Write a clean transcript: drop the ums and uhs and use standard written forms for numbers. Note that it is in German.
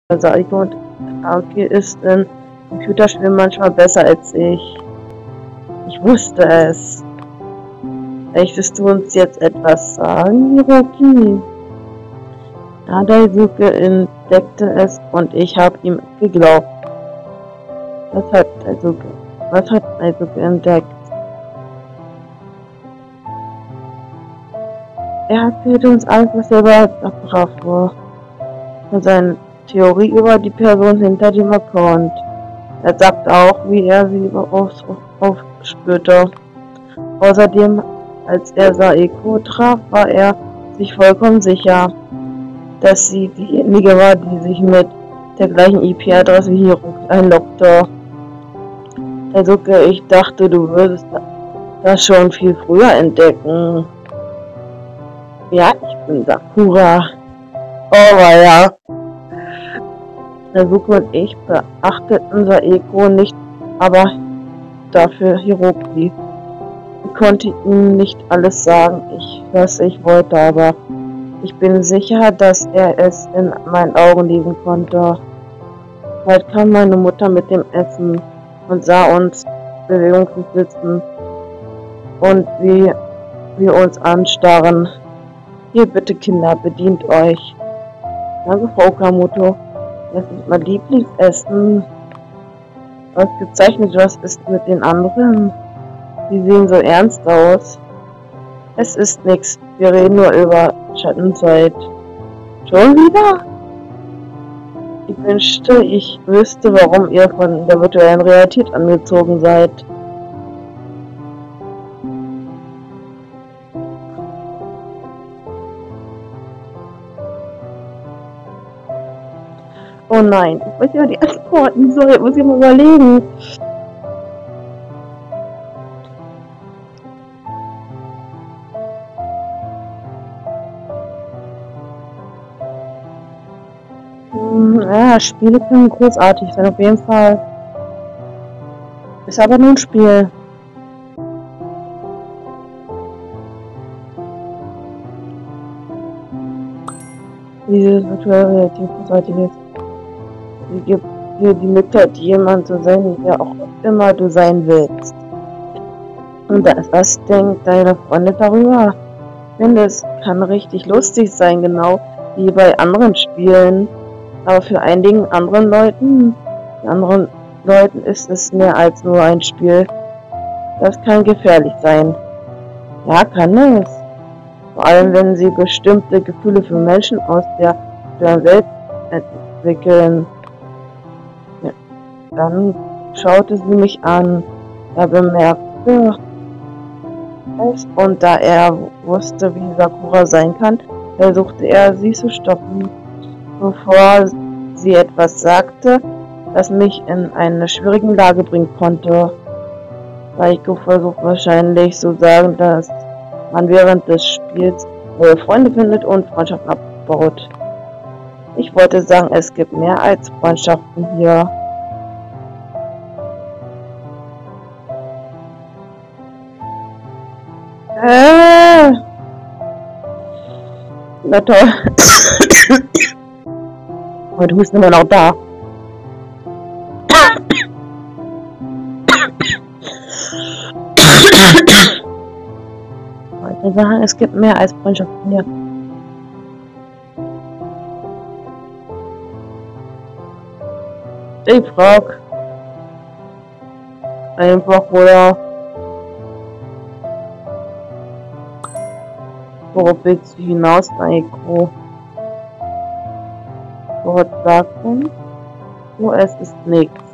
Saiko und Aoki ist in Computerspielen manchmal besser als ich. Ich wusste es. Möchtest du uns jetzt etwas sagen, Hiroki? Ja, Daisuke entdeckte es und ich habe ihm geglaubt. Was hat Daisuke entdeckt? Er erzählte uns alles, was er überhaupt drauf war. Von seiner Theorie über die Person hinter dem Account. Er sagt auch, wie er sie aufspürte. Außerdem, als er Saeko traf, war er sich vollkommen sicher, dass sie diejenige war, die sich mit der gleichen IP-Adresse wie Hiroki einloggte. Daisuke, ich dachte, du würdest das schon viel früher entdecken. Ja, ich bin Sakura. Oh ja. Daisuke und ich beachteten Saeko nicht, aber dafür Hiroki. Ich konnte ihm nicht alles sagen, was ich wollte, aber ich bin sicher, dass er es in meinen Augen lesen konnte. Bald kam meine Mutter mit dem Essen und sah uns bewegungslos sitzen und wie wir uns anstarren. Hier bitte Kinder, bedient euch. Danke, Frau Okamoto. Das ist mein Lieblingsessen. Ausgezeichnet, was ist mit den anderen? Die sehen so ernst aus. Es ist nichts. Wir reden nur über Schattenzeit. Schon wieder? Ich wünschte, ich wüsste, warum ihr von der virtuellen Realität angezogen seid. Oh nein, ich weiß ja die Antworten. So, jetzt muss ich mal überlegen. Ja, Spiele können großartig sein, auf jeden Fall. Ist aber nur ein Spiel. Diese virtuelle Realität großartig ist. Sie gibt dir die Möglichkeit, jemand zu sein, der auch immer du sein willst. Und was denkt deine Freunde darüber? Ich finde, es kann richtig lustig sein, genau wie bei anderen Spielen. Aber für einigen anderen Leuten ist es mehr als nur ein Spiel. Das kann gefährlich sein. Ja, kann es. Vor allem, wenn sie bestimmte Gefühle für Menschen aus der Welt entwickeln. Ja, dann schaute sie mich an. Er bemerkte es und da er wusste, wie Sakura sein kann, versuchte er, sie zu stoppen, bevor sie etwas sagte, das mich in eine schwierige Lage bringen konnte. Saiko versucht wahrscheinlich zu sagen, dass man während des Spiels neue Freunde findet und Freundschaften abbaut. Ich wollte sagen, es gibt mehr als Freundschaften hier. Na toll. Aber du bist immer noch da. Ich wollte sagen, es gibt mehr als Freundschaften hier. Ich frag. Einfach, oder? Worauf willst du hinaus, Saiko? Dort sagt uns, nur es ist nichts.